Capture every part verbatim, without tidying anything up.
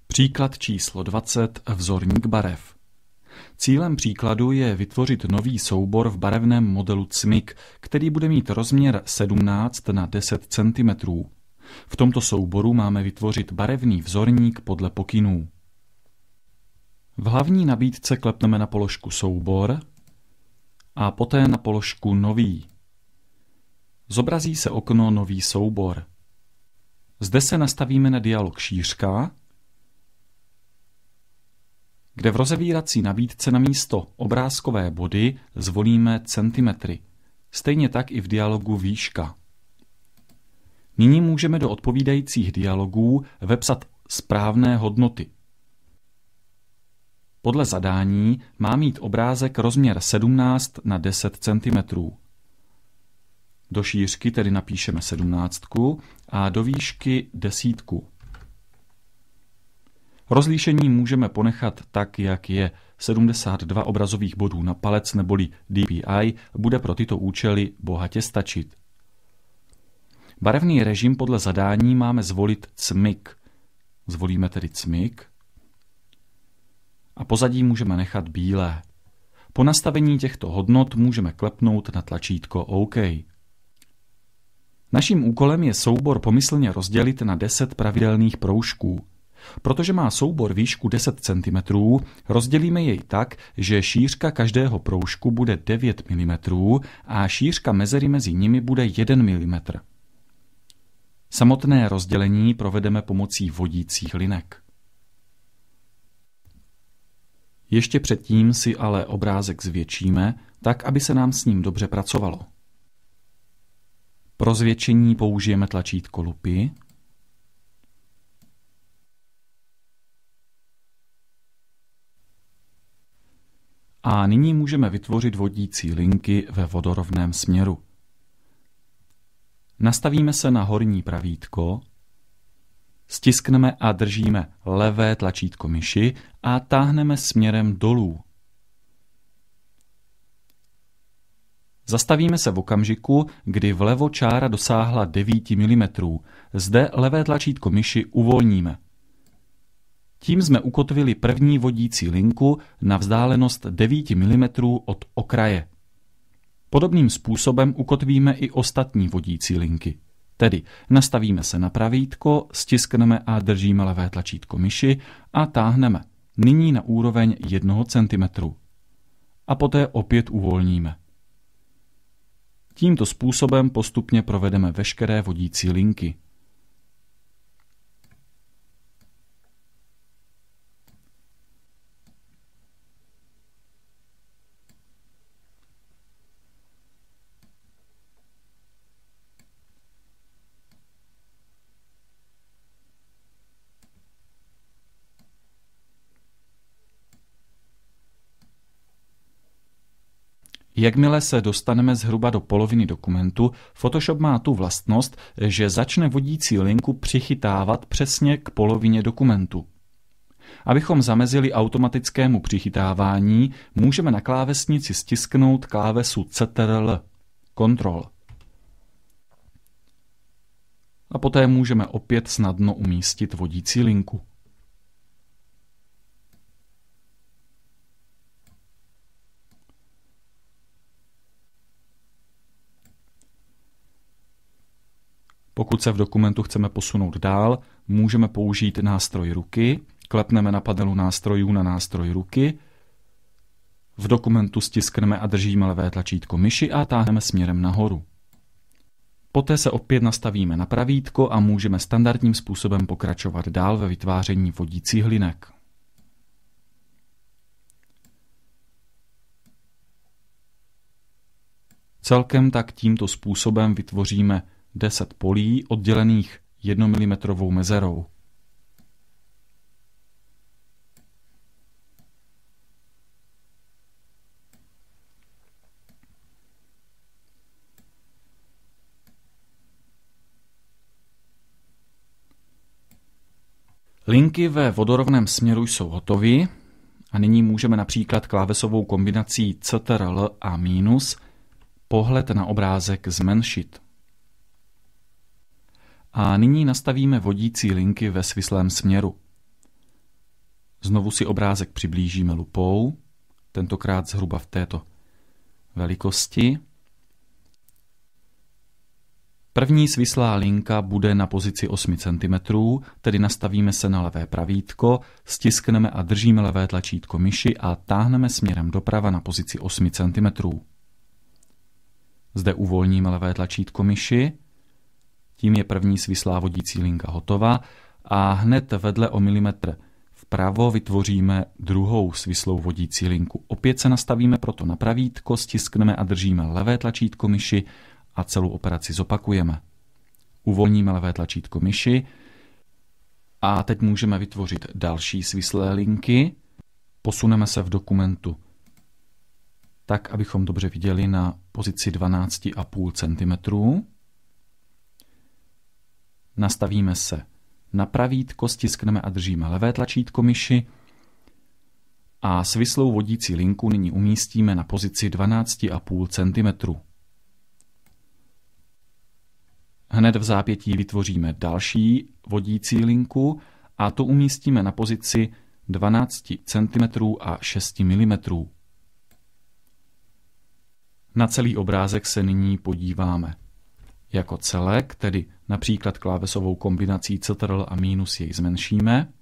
Příklad číslo dvacet. Vzorník barev. Cílem příkladu je vytvořit nový soubor v barevném modelu C M Y K, který bude mít rozměr sedmnáct na deset centimetrů. V tomto souboru máme vytvořit barevný vzorník podle pokynů. V hlavní nabídce klepneme na položku soubor a poté na položku nový. Zobrazí se okno nový soubor. Zde se nastavíme na dialog šířka, kde v rozevírací nabídce na místo obrázkové body zvolíme centimetry. Stejně tak i v dialogu výška. Nyní můžeme do odpovídajících dialogů vepsat správné hodnoty. Podle zadání má mít obrázek rozměr sedmnáct na deset centimetrů. Do šířky tedy napíšeme sedmnáct a do výšky desítku. Rozlíšení můžeme ponechat tak, jak je. sedmdesát dva obrazových bodů na palec neboli D P I bude pro tyto účely bohatě stačit. Barevný režim podle zadání máme zvolit C M Y K. Zvolíme tedy C M Y K a pozadí můžeme nechat bílé. Po nastavení těchto hodnot můžeme klepnout na tlačítko OK. Naším úkolem je soubor pomyslně rozdělit na deset pravidelných proužků. Protože má soubor výšku deset centimetrů, rozdělíme jej tak, že šířka každého proužku bude devět milimetrů a šířka mezery mezi nimi bude jeden milimetr. Samotné rozdělení provedeme pomocí vodících linek. Ještě předtím si ale obrázek zvětšíme, tak aby se nám s ním dobře pracovalo. Pro zvětšení použijeme tlačítko lupy. A nyní můžeme vytvořit vodící linky ve vodorovném směru. Nastavíme se na horní pravítko, stiskneme a držíme levé tlačítko myši a táhneme směrem dolů. Zastavíme se v okamžiku, kdy vlevo čára dosáhla devět milimetrů. Zde levé tlačítko myši uvolníme. Tím jsme ukotvili první vodící linku na vzdálenost devět milimetrů od okraje. Podobným způsobem ukotvíme i ostatní vodící linky. Tedy nastavíme se na pravítko, stiskneme a držíme levé tlačítko myši a táhneme. Nyní na úroveň jednoho centimetru. A poté opět uvolníme. Tímto způsobem postupně provedeme veškeré vodící linky. Jakmile se dostaneme zhruba do poloviny dokumentu, Photoshop má tu vlastnost, že začne vodící linku přichytávat přesně k polovině dokumentu. Abychom zamezili automatickému přichytávání, můžeme na klávesnici stisknout klávesu Ctrl, Ctrl. A poté můžeme opět snadno umístit vodící linku. Pokud se v dokumentu chceme posunout dál, můžeme použít nástroj ruky, klepneme na panelu nástrojů na nástroj ruky, v dokumentu stiskneme a držíme levé tlačítko myši a táhneme směrem nahoru. Poté se opět nastavíme na pravítko a můžeme standardním způsobem pokračovat dál ve vytváření vodících linek. Celkem tak tímto způsobem vytvoříme deset polí oddělených jednomilimetrovou mezerou. Linky ve vodorovném směru jsou hotové a nyní můžeme například klávesovou kombinací Ctrl a minus pohled na obrázek zmenšit. A nyní nastavíme vodící linky ve svislém směru. Znovu si obrázek přiblížíme lupou, tentokrát zhruba v této velikosti. První svislá linka bude na pozici osm centimetrů, tedy nastavíme se na levé pravítko, stiskneme a držíme levé tlačítko myši a táhneme směrem doprava na pozici osm centimetrů. Zde uvolníme levé tlačítko myši, tím je první svislá vodící linka hotova a hned vedle o milimetr vpravo vytvoříme druhou svislou vodící linku. Opět se nastavíme proto na pravítko, stiskneme a držíme levé tlačítko myši a celou operaci zopakujeme. Uvolníme levé tlačítko myši a teď můžeme vytvořit další svislé linky. Posuneme se v dokumentu tak, abychom dobře viděli na pozici dvanáct celá pět centimetru. Nastavíme se na pravítko, stiskneme a držíme levé tlačítko myši a svislou vodící linku nyní umístíme na pozici dvanáct celá pět centimetru. Hned v zápětí vytvoříme další vodící linku a tu umístíme na pozici dvanáct centimetrů a šest milimetrů. Na celý obrázek se nyní podíváme jako celek, tedy například klávesovou kombinací Ctrl a mínus jej zmenšíme.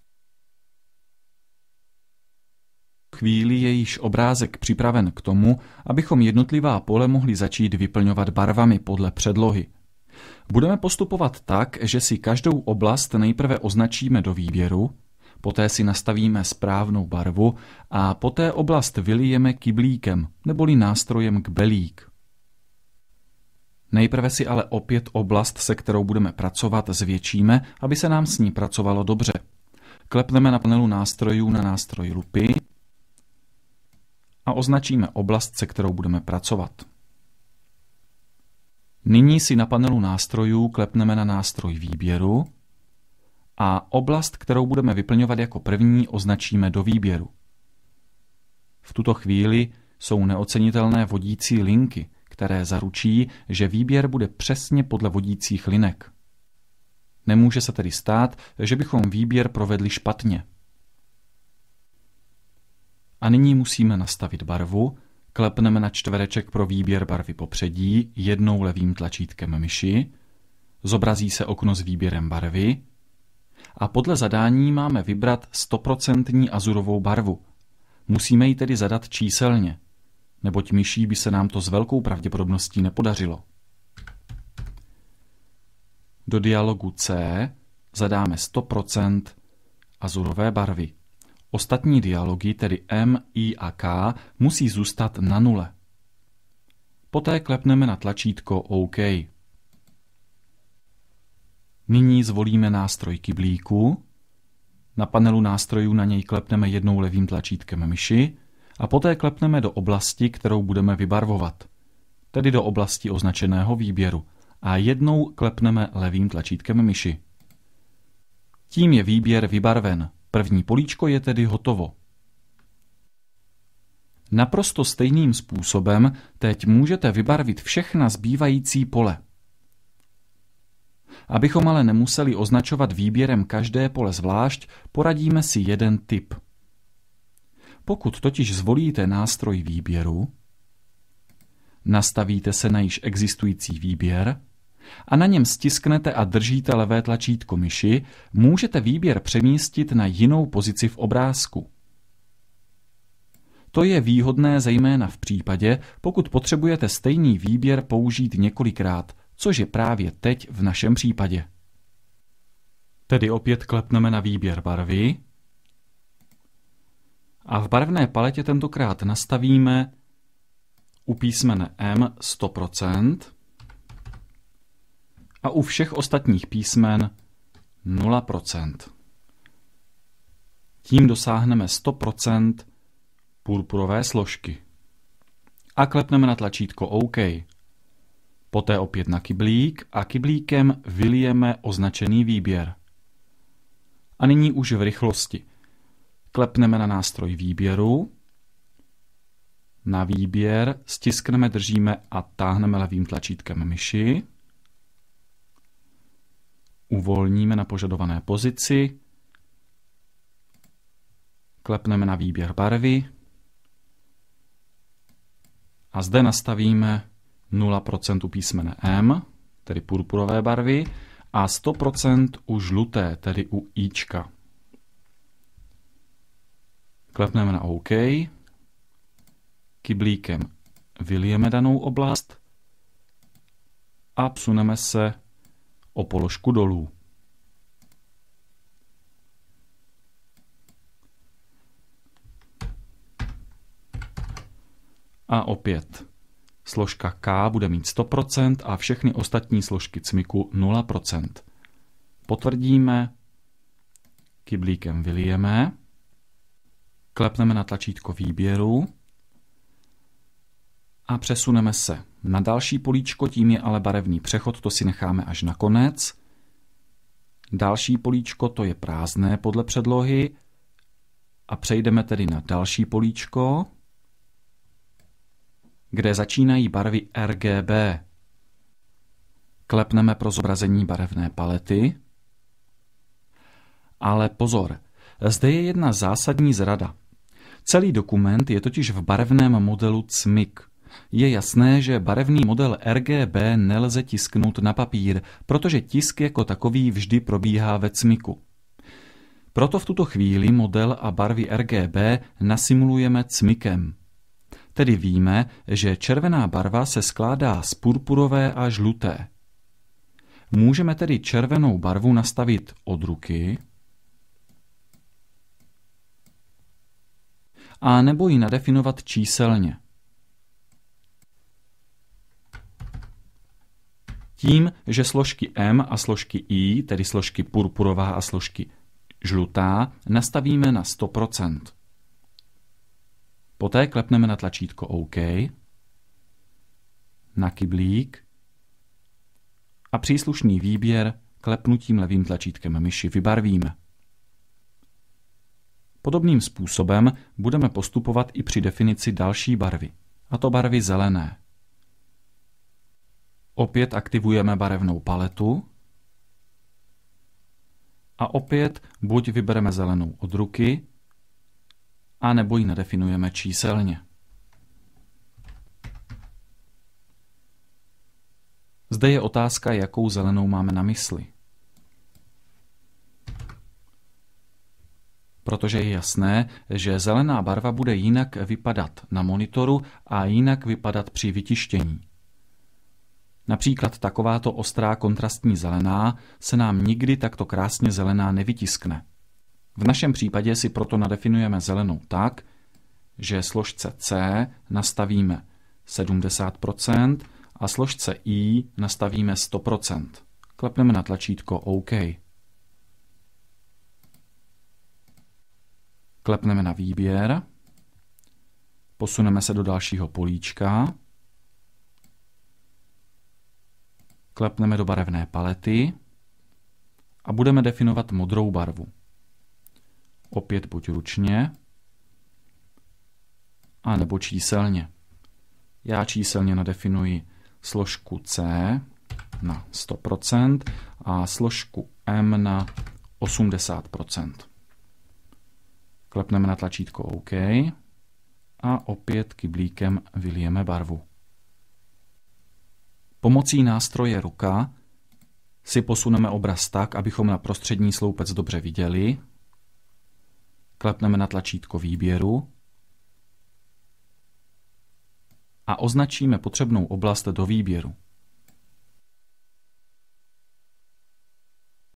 V chvíli je již obrázek připraven k tomu, abychom jednotlivá pole mohli začít vyplňovat barvami podle předlohy. Budeme postupovat tak, že si každou oblast nejprve označíme do výběru, poté si nastavíme správnou barvu a poté oblast vylijeme kyblíkem neboli nástrojem kbelík. Nejprve si ale opět oblast, se kterou budeme pracovat, zvětšíme, aby se nám s ní pracovalo dobře. Klepneme na panelu nástrojů na nástroj lupy a označíme oblast, se kterou budeme pracovat. Nyní si na panelu nástrojů klepneme na nástroj výběru a oblast, kterou budeme vyplňovat jako první, označíme do výběru. V tuto chvíli jsou neocenitelné vodící linky, které zaručí, že výběr bude přesně podle vodících linek. Nemůže se tedy stát, že bychom výběr provedli špatně. A nyní musíme nastavit barvu. Klepneme na čtvereček pro výběr barvy popředí jednou levým tlačítkem myši, zobrazí se okno s výběrem barvy a podle zadání máme vybrat sto procent azurovou barvu. Musíme ji tedy zadat číselně, neboť myší by se nám to s velkou pravděpodobností nepodařilo. Do dialogu C zadáme sto procent azurové barvy. Ostatní dialogy, tedy M, I a K, musí zůstat na nule. Poté klepneme na tlačítko OK. Nyní zvolíme nástroj kyblíku. Na panelu nástrojů na něj klepneme jednou levým tlačítkem myši a poté klepneme do oblasti, kterou budeme vybarvovat, tedy do oblasti označeného výběru, a jednou klepneme levým tlačítkem myši. Tím je výběr vybarven. První políčko je tedy hotovo. Naprosto stejným způsobem teď můžete vybarvit všechna zbývající pole. Abychom ale nemuseli označovat výběrem každé pole zvlášť, poradíme si jeden tip. Pokud totiž zvolíte nástroj výběru, nastavíte se na již existující výběr a na něm stisknete a držíte levé tlačítko myši, můžete výběr přemístit na jinou pozici v obrázku. To je výhodné zejména v případě, pokud potřebujete stejný výběr použít několikrát, což je právě teď v našem případě. Tedy opět klepneme na výběr barvy a v barevné paletě tentokrát nastavíme u písmene M sto procent a u všech ostatních písmen nula procent. Tím dosáhneme sto procent purpurové složky. A klepneme na tlačítko OK. Poté opět na kyblík a kyblíkem vylijeme označený výběr. A nyní už v rychlosti. Klepneme na nástroj výběru, na výběr, stiskneme, držíme a táhneme levým tlačítkem myši. Uvolníme na požadované pozici Klepneme na výběr barvy a zde nastavíme nula procent u písmene M, tedy purpurové barvy, a sto procent u žluté, tedy u Ička. Klepneme na OK, kyblíkem vylijeme danou oblast a psuneme se o položku dolů. A opět složka K bude mít sto procent a všechny ostatní složky cmiku nula procent. Potvrdíme, kyblíkem vylijeme, klepneme na tlačítko výběru a přesuneme se na další políčko, tím je ale barevný přechod, to si necháme až na konec. Další políčko, to je prázdné podle předlohy a přejdeme tedy na další políčko, kde začínají barvy R G B. Klepneme pro zobrazení barevné palety. Ale pozor, zde je jedna zásadní zrada. Celý dokument je totiž v barevném modelu cmik. Je jasné, že barevný model R G B nelze tisknout na papír, protože tisk jako takový vždy probíhá ve cmiku. Proto v tuto chvíli model a barvy R G B nasimulujeme cmikem. Tedy víme, že červená barva se skládá z purpurové a žluté. Můžeme tedy červenou barvu nastavit od ruky a nebo ji nadefinovat číselně. Tím, že složky M a složky I, tedy složky purpurová a složky žlutá, nastavíme na sto procent. Poté klepneme na tlačítko OK, na kyblík a příslušný výběr klepnutím levým tlačítkem myši vybarvíme. Podobným způsobem budeme postupovat i při definici další barvy, a to barvy zelené. Opět aktivujeme barevnou paletu a opět buď vybereme zelenou od ruky, a nebo ji nadefinujeme číselně. Zde je otázka, jakou zelenou máme na mysli. Protože je jasné, že zelená barva bude jinak vypadat na monitoru a jinak vypadat při vytištění. Například takováto ostrá kontrastní zelená se nám nikdy takto krásně zelená nevytiskne. V našem případě si proto nadefinujeme zelenou tak, že složce C nastavíme sedmdesát procent a složce I nastavíme sto procent. Klepneme na tlačítko OK. Klepneme na výběr, posuneme se do dalšího políčka, klepneme do barevné palety a budeme definovat modrou barvu. Opět buď ručně, a nebo číselně. Já číselně nadefinuji složku C na sto procent a složku M na osmdesát procent. Klepneme na tlačítko OK a opět kyblíkem vylijeme barvu. Pomocí nástroje ruka si posuneme obraz tak, abychom na prostřední sloupec dobře viděli. Klepneme na tlačítko výběru a označíme potřebnou oblast do výběru.